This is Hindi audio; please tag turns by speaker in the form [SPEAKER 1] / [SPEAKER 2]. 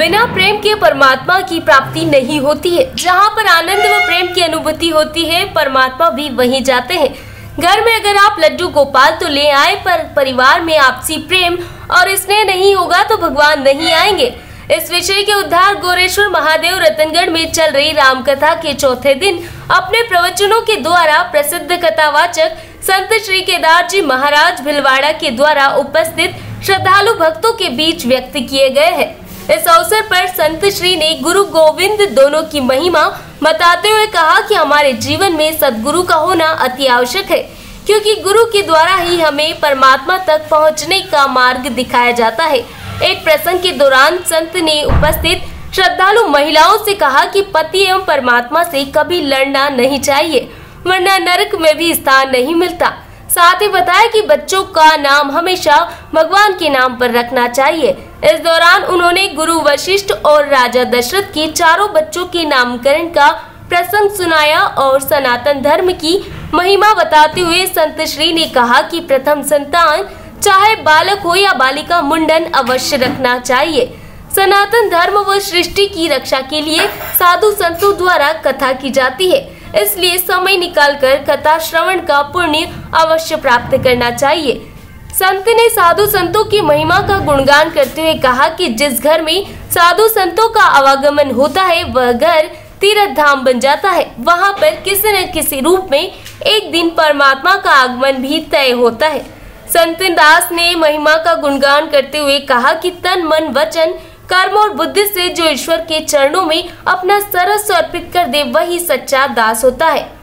[SPEAKER 1] बिना प्रेम के परमात्मा की प्राप्ति नहीं होती है। जहाँ पर आनंद व प्रेम की अनुभूति होती है, परमात्मा भी वहीं जाते हैं। घर में अगर आप लड्डू गोपाल तो ले आए, पर परिवार में आपसी प्रेम और स्नेह नहीं होगा तो भगवान नहीं आएंगे। इस विषय के उद्धार गोरेश्वर महादेव रतनगढ़ में चल रही रामकथा के चौथे दिन अपने प्रवचनों के द्वारा प्रसिद्ध कथावाचक संत श्री केदार जी महाराज भिलवाड़ा के द्वारा उपस्थित श्रद्धालु भक्तों के बीच व्यक्त किए गए हैं। इस अवसर पर संत श्री ने गुरु गोविंद दोनों की महिमा बताते हुए कहा कि हमारे जीवन में सद्गुरु का होना अति आवश्यक है, क्योंकि गुरु के द्वारा ही हमें परमात्मा तक पहुंचने का मार्ग दिखाया जाता है। एक प्रसंग के दौरान संत ने उपस्थित श्रद्धालु महिलाओं से कहा कि पति एवं परमात्मा से कभी लड़ना नहीं चाहिए, वरना नरक में भी स्थान नहीं मिलता। साथ ही बताया कि बच्चों का नाम हमेशा भगवान के नाम पर रखना चाहिए। इस दौरान उन्होंने गुरु वशिष्ठ और राजा दशरथ के चारों बच्चों के नामकरण का प्रसंग सुनाया और सनातन धर्म की महिमा बताते हुए संत श्री ने कहा कि प्रथम संतान चाहे बालक हो या बालिका मुंडन अवश्य रखना चाहिए। सनातन धर्म व सृष्टि की रक्षा के लिए साधु संतों द्वारा कथा की जाती है, इसलिए समय निकालकर कथा श्रवण का पुण्य अवश्य प्राप्त करना चाहिए। संत ने साधु संतों की महिमा का गुणगान करते हुए कहा कि जिस घर में साधु संतों का आवागमन होता है वह घर तीर्थ धाम बन जाता है। वहां पर किसी न किसी रूप में एक दिन परमात्मा का आगमन भी तय होता है। संत दास ने महिमा का गुणगान करते हुए कहा कि तन मन वचन कर्म और बुद्धि से जो ईश्वर के चरणों में अपना सर्वस्व अर्पित कर दे वही सच्चा दास होता है।